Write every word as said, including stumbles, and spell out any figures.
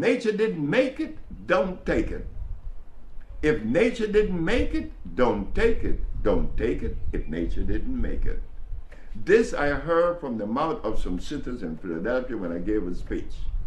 nature didn't make it, don't take it. If nature didn't make it, don't take it. Don't take it if nature didn't make it. This I heard from the mouth of some sisters in Philadelphia when I gave a speech.